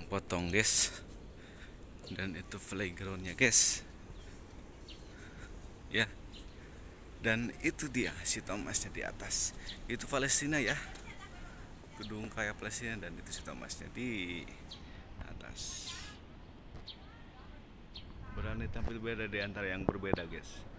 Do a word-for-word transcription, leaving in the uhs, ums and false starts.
potong guys, dan itu playgroundnya guys ya. Dan itu dia si Thomasnya di atas, itu Palestina ya, gedung kayak Palestina, dan itu si Thomasnya di atas. Berani tampil beda di antara yang berbeda guys.